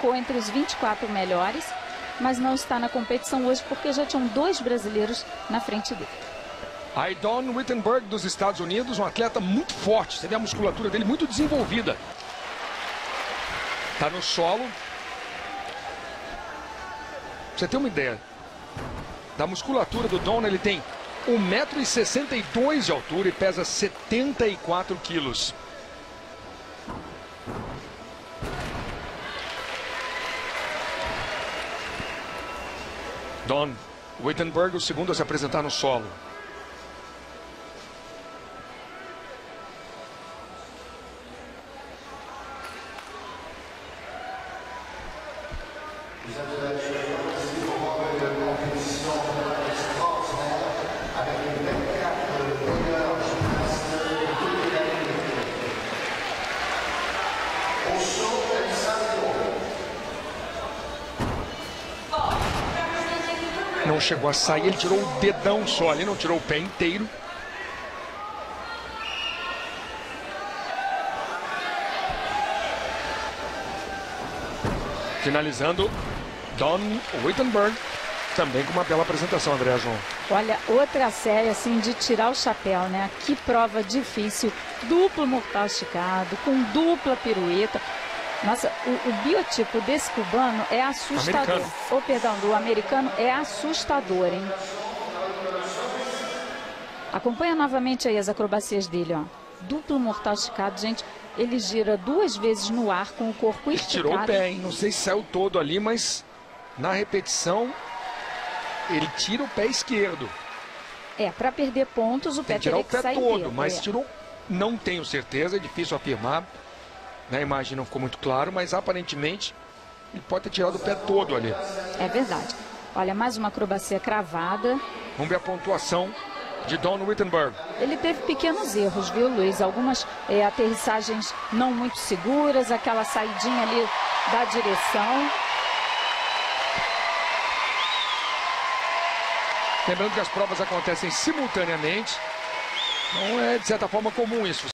ficou entre os 24 melhores, mas não está na competição hoje porque já tinham 2 brasileiros na frente dele. Aí Don Wittenberg dos Estados Unidos, um atleta muito forte, você vê a musculatura dele muito desenvolvida. Tá no solo. Pra você ter uma ideia da musculatura do Don, ele tem 1,62 m de altura e pesa 74 quilos. Don Wittenberg, o segundo a se apresentar no solo. Não chegou a sair, ele tirou o dedão só ali, não tirou o pé inteiro. Finalizando, Don Wittenberg, também com uma bela apresentação, André João. Olha, outra série assim de tirar o chapéu, né? Que prova difícil, duplo mortal esticado, com dupla pirueta. Nossa, o biotipo desse cubano é assustador. Ou, perdão, do americano é assustador, hein? Acompanha novamente aí as acrobacias dele, ó. Duplo mortal esticado, gente. Ele gira 2 vezes no ar com o corpo esticado. Tirou o pé, hein? Não sei se saiu todo ali, mas na repetição ele tira o pé esquerdo. É, para perder pontos, o pé teria que sair todo, inteiro, mas tirou, não tenho certeza, é difícil afirmar. Na imagem não ficou muito claro, mas aparentemente ele pode ter tirado o pé todo ali. É verdade. Olha, mais uma acrobacia cravada. Vamos ver a pontuação de Don Wittenberg. Ele teve pequenos erros, viu, Luiz? Algumas aterrissagens não muito seguras, aquela saidinha ali da direção. Lembrando que as provas acontecem simultaneamente. Não é, de certa forma, comum isso.